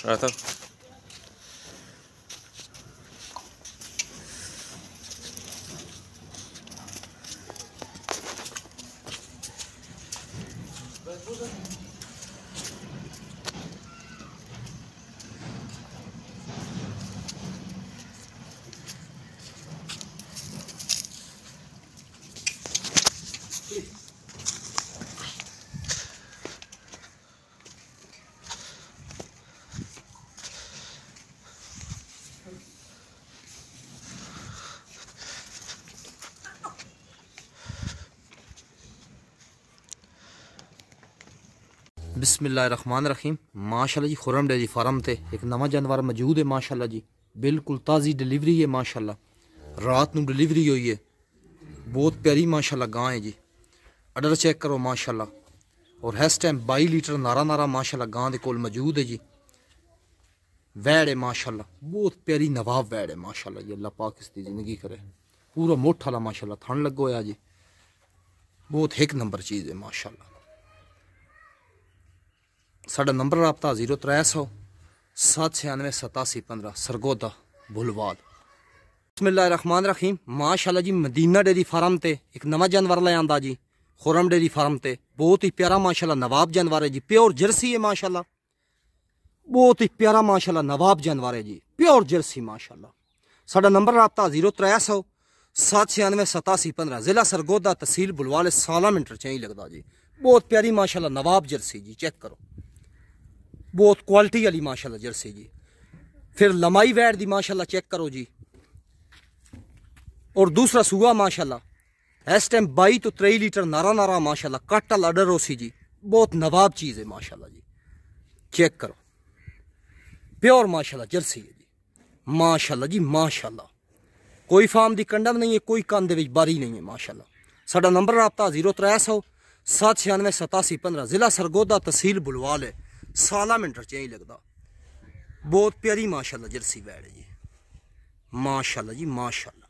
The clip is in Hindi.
आता बिस्मिल्लाहिर्रहमानिर्रहीम। माशाल्लाह जी खुरम डेयरी फार्म ते एक नवा जानवर मौजूद है। माशाल्लाह जी बिल्कुल ताज़ी डिलीवरी है। माशाल्लाह रात नू डिलीवरी हुई है। बहुत प्यारी माशाल्लाह गां है जी। अडर चेक करो माशाल्लाह। और इस टाइम 22 लीटर नारा माशाल्लाह गां दे कोल मौजूद है जी। वैड़ है माशाल्लाह, बहुत प्यारी नवाब वैड़ है माशाल्लाह जी। अल्लाह पाक इसकी ज़िंदगी करे। पूरा मोटा वाला माशाल्लाह थन लगो होया जी। बहुत एक नंबर चीज़ है माशाल्लाह। साडा नंबर रबता 0300 796 8715 सरगोदा बुलवाल। बिस्मिल्लाहिर्रहमानिर्रहीम। माशाल्लाह जी मदीना डेयरी फार्म ते एक नवा जानवर ले आंदा जी। खुरम डेयरी फार्म ते बहुत ही प्यारा माशाल्लाह नवाब जानवर है जी। प्योर जर्सी है माशाल्लाह। बहुत ही प्यारा माशाल्लाह नवाब जानवर है जी। प्योर जर्सी माशाल्लाह। साडा नंबर रबता 0300 796 8715 जिला सरगोदा तहसील बुलवाल। 16 मिनट चाहिए लगता जी। बहुत प्यारी माशाल्लाह नवाब जर्सी जी। चेक करो बहुत क्वालिटी वाली माशाल्लाह जर्सी जी। फिर लमाई वैड़ दी माशाल्लाह चेक करो जी। और दूसरा सूआ माशाल्लाह इस टाइम 22 तो 23 लीटर नारा माशाल्लाह कट अडर होसी जी। बहुत नवाब चीज़ है माशाल्लाह जी। चेक करो प्योर माशाल्लाह जर्सी है जी। माशाल्लाह जी माशाल्लाह। कोई फार्म की कंडम नहीं है, कोई कंध विच बारी नहीं है माशाल्लाह। साडा नंबर रबता 0300 796 8715 जिला सरगोदा तहसील बुलवाल है। 16 मिनट चाहिए लगता। बहुत प्यारी माशाल्लाह जर्सी वैड़ है जी। माशाल्लाह जी माशाल्लाह।